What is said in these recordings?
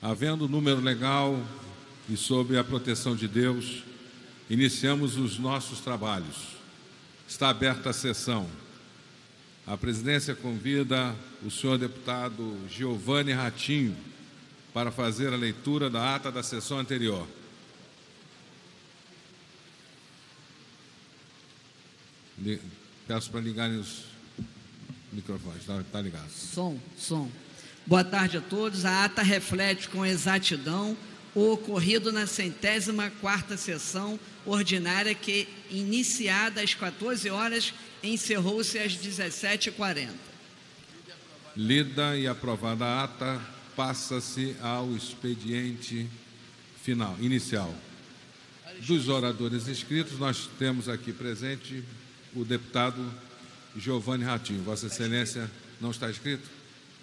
Havendo número legal e sob a proteção de Deus, iniciamos os nossos trabalhos. Está aberta a sessão. A presidência convida o senhor deputado Giovanni Ratinho para fazer a leitura da ata da sessão anterior. Peço para ligarem os microfones. Está ligado. Som. Boa tarde a todos. A ata reflete com exatidão o ocorrido na 104ª sessão ordinária que, iniciada às 14 horas, encerrou-se às 17h40. Lida e aprovada a ata, passa-se ao expediente inicial. Dos oradores inscritos, nós temos aqui presente o deputado Giovanni Ratinho. Vossa Excelência não está inscrito?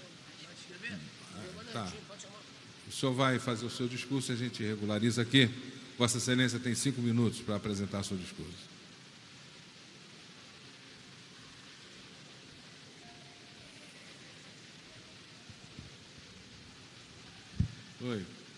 Tá. O senhor vai fazer o seu discurso e a gente regulariza aqui. Vossa Excelência tem 5 minutos para apresentar seu discurso. Oi.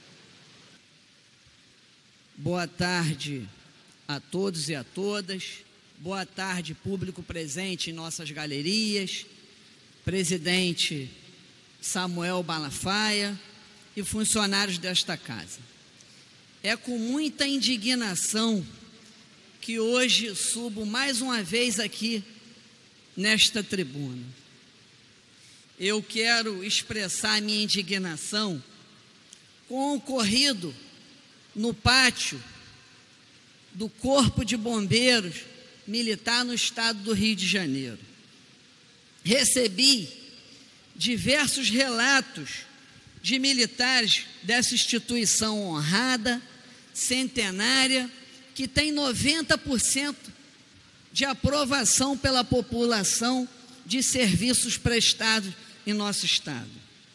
Boa tarde a todos e a todas. Boa tarde, público presente em nossas galerias, presidente Samuel Malafaia e funcionários desta casa. É com muita indignação que hoje subo mais uma vez aqui nesta tribuna. Eu quero expressar minha indignação com o ocorrido no pátio do Corpo de Bombeiros Militar no estado do Rio de Janeiro. Recebi diversos relatos de militares dessa instituição honrada, centenária, que tem 90% de aprovação pela população de serviços prestados em nosso estado.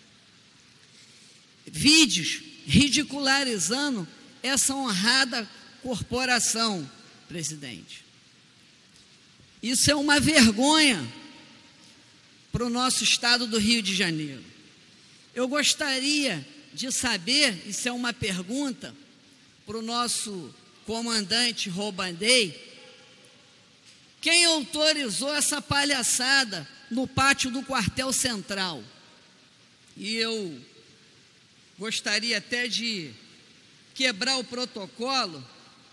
Vídeos ridicularizando essa honrada corporação, presidente. Isso é uma vergonha para o nosso estado do Rio de Janeiro. Eu gostaria de saber, isso é uma pergunta para o nosso comandante Robandei, quem autorizou essa palhaçada no pátio do quartel central? E eu gostaria até de quebrar o protocolo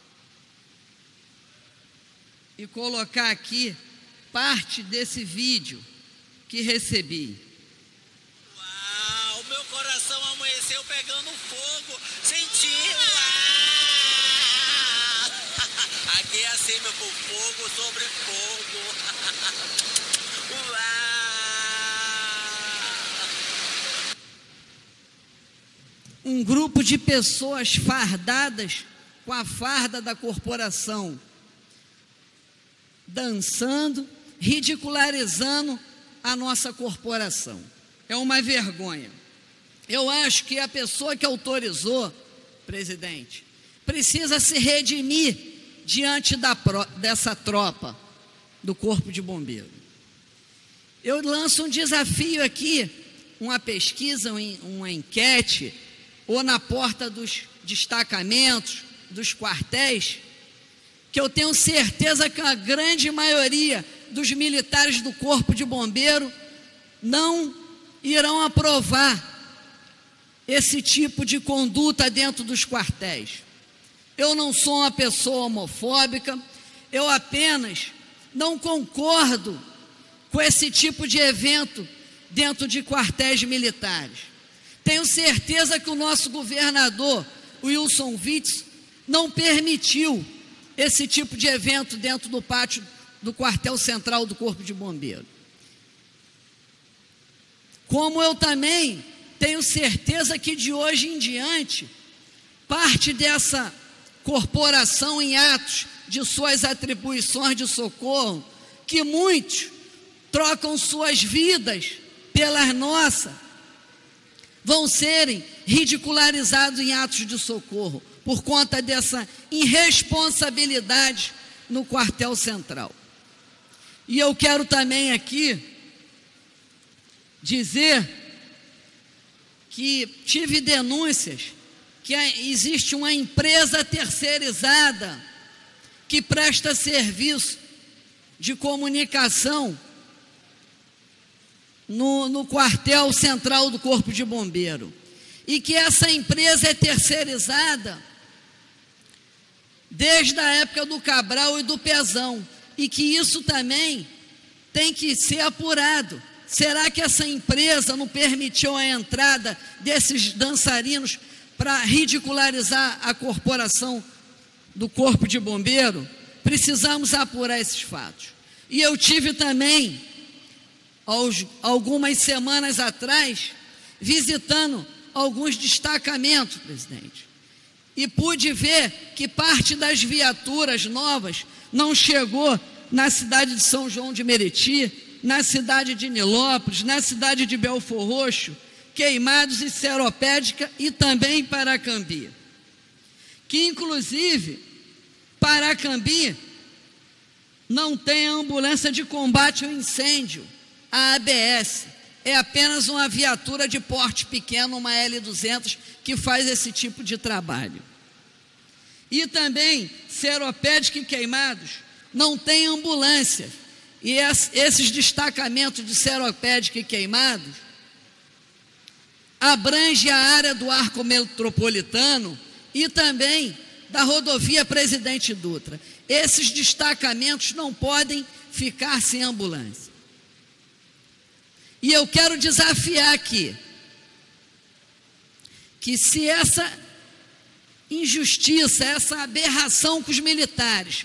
e colocar aqui parte desse vídeo que recebi. Uau, meu coração amanheceu pegando fogo, senti. Aqui é assim, meu povo, fogo sobre fogo. Uau. Um grupo de pessoas fardadas com a farda da corporação, dançando, ridicularizando a nossa corporação. É uma vergonha. Eu acho que a pessoa que autorizou, presidente, precisa se redimir diante dessa tropa do Corpo de Bombeiros. Eu lanço um desafio aqui, uma pesquisa, uma enquete, ou na porta dos destacamentos, dos quartéis, que eu tenho certeza que a grande maioria dos militares do Corpo de Bombeiro não irão aprovar esse tipo de conduta dentro dos quartéis. Eu não sou uma pessoa homofóbica, eu apenas não concordo com esse tipo de evento dentro de quartéis militares. Tenho certeza que o nosso governador, Wilson Witzel, não permitiu esse tipo de evento dentro do pátio do quartel central do Corpo de Bombeiro. Como eu também tenho certeza que de hoje em diante, parte dessa corporação em atos de suas atribuições de socorro, que muitos trocam suas vidas pelas nossas, vão serem ridicularizados em atos de socorro, por conta dessa irresponsabilidade no quartel central. E eu quero também aqui dizer que tive denúncias que existe uma empresa terceirizada que presta serviço de comunicação no quartel central do Corpo de Bombeiro, e que essa empresa é terceirizada desde a época do Cabral e do Pezão, e que isso também tem que ser apurado. Será que essa empresa não permitiu a entrada desses dançarinos para ridicularizar a corporação do Corpo de Bombeiro? Precisamos apurar esses fatos. E eu tive também, algumas semanas atrás, visitando alguns destacamentos, presidente, e pude ver que parte das viaturas novas não chegou na cidade de São João de Meriti, na cidade de Nilópolis, na cidade de Belfor Roxo, Queimados e Seropédica, e também Paracambi. Que inclusive Paracambi não tem ambulância de combate ao incêndio, a ABS, é apenas uma viatura de porte pequeno, uma L200, que faz esse tipo de trabalho. E também Seropédica e Queimados não tem ambulância, e esses destacamentos de Seropédica e Queimados abrange a área do arco metropolitano e também da rodovia Presidente Dutra. Esses destacamentos não podem ficar sem ambulância. E eu quero desafiar aqui, que se essa injustiça, essa aberração com os militares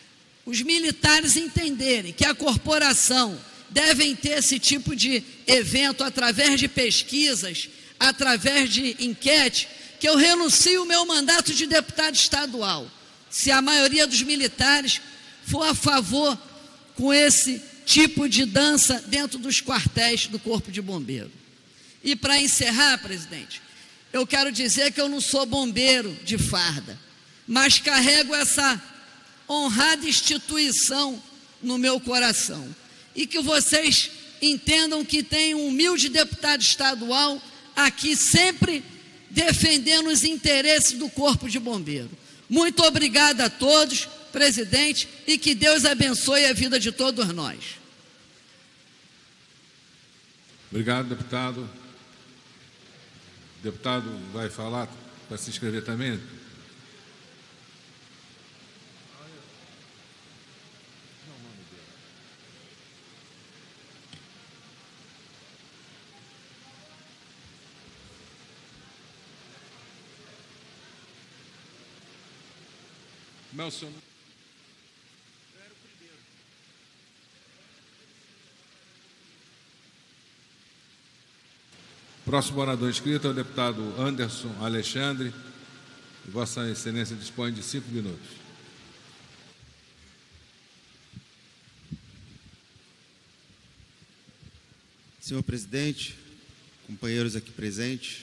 entenderem que a corporação devem ter esse tipo de evento através de pesquisas, através de enquete, que eu renuncio o meu mandato de deputado estadual, se a maioria dos militares for a favor com esse tipo de dança dentro dos quartéis do Corpo de Bombeiro. E para encerrar, presidente, eu quero dizer que eu não sou bombeiro de farda, mas carrego essa honrada instituição no meu coração, e que vocês entendam que tem um humilde deputado estadual aqui sempre defendendo os interesses do Corpo de Bombeiro. Muito obrigado a todos, presidente, e que Deus abençoe a vida de todos nós. Obrigado, deputado. O deputado vai falar para se inscrever também? Melson. Próximo orador inscrito é o deputado Anderson Alexandre. Vossa Excelência dispõe de 5 minutos. Senhor presidente, companheiros aqui presentes,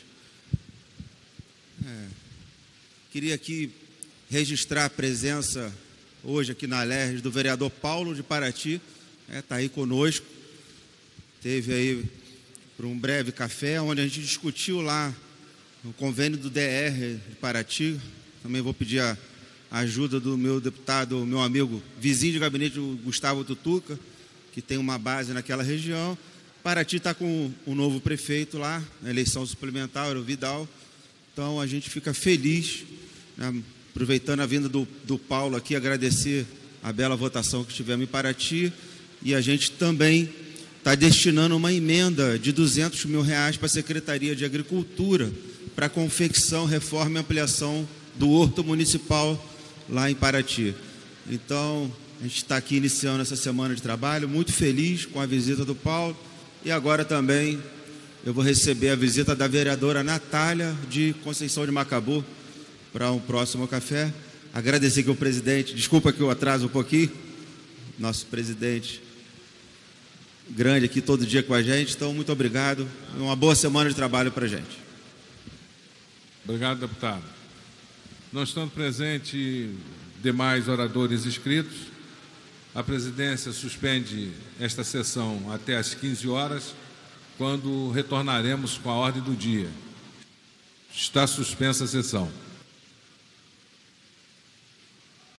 queria aqui registrar a presença hoje aqui na Alerj do vereador Paulo de Paraty, está aí conosco, teve aí por um breve café, onde a gente discutiu lá o convênio do DR de Paraty. Também vou pedir a ajuda do meu deputado, meu amigo, vizinho de gabinete, o Gustavo Tutuca, que tem uma base naquela região. Paraty está com um novo prefeito lá, na eleição suplementar, era o Vidal. Então a gente fica feliz, né, aproveitando a vinda do Paulo aqui, agradecer a bela votação que tivemos em Paraty, e a gente também está destinando uma emenda de R$200 mil para a Secretaria de Agricultura, para confecção, reforma e ampliação do horto municipal lá em Paraty. Então, a gente está aqui iniciando essa semana de trabalho, muito feliz com a visita do Paulo, e agora também eu vou receber a visita da vereadora Natália de Conceição de Macabu para um próximo café. Agradecer que o presidente, desculpa que eu atraso um pouquinho, nosso presidente grande aqui todo dia com a gente, então muito obrigado, uma boa semana de trabalho para a gente. Obrigado, deputado. Não estando presente demais oradores inscritos, a presidência suspende esta sessão até às 15 horas, quando retornaremos com a ordem do dia. Está suspensa a sessão.